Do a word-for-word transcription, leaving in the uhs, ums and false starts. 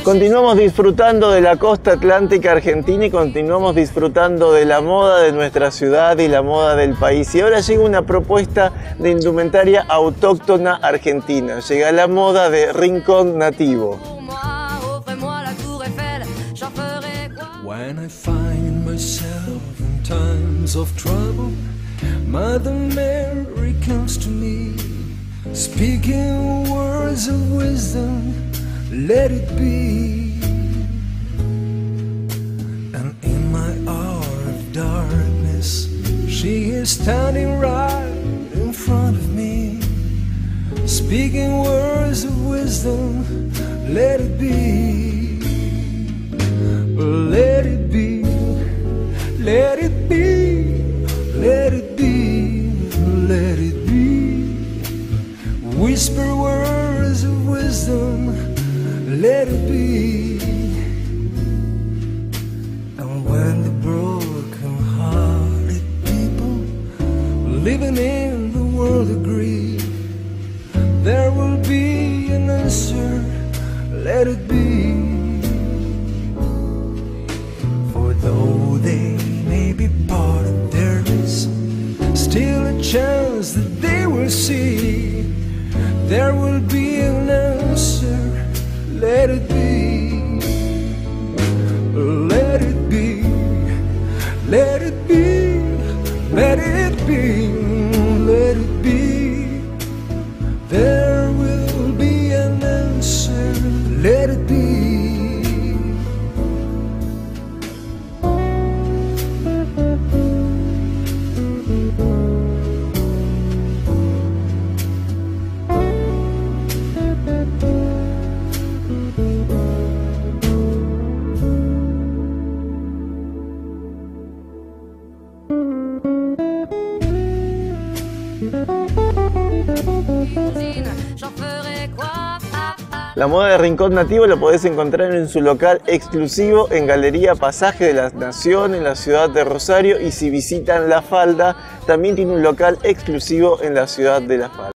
Continuamos disfrutando de la costa atlántica argentina y continuamos disfrutando de la moda de nuestra ciudad y la moda del país. Y ahora llega una propuesta de indumentaria autóctona argentina. Llega la moda de Rincón Nativo. When I find myself in times of trouble, Mother Mary comes to me, speaking words of wisdom, let it be. And in my hour of darkness, she is standing right in front of me, speaking words of wisdom, let it be. Let it be, let it be, let it be, let it be. Whisper words of wisdom, let it be. And when the broken-hearted people living in the world agree, there will be an answer, let it be. Though they may be parted, there is still a chance that they will see. There will be an answer, let it be. Let it be, let it be, let it be, let it be. There will be an answer, let it be. La moda de Rincón Nativo la podés encontrar en su local exclusivo en Galería Pasaje de la Nación en la ciudad de Rosario, y si visitan La Falda también tiene un local exclusivo en la ciudad de La Falda.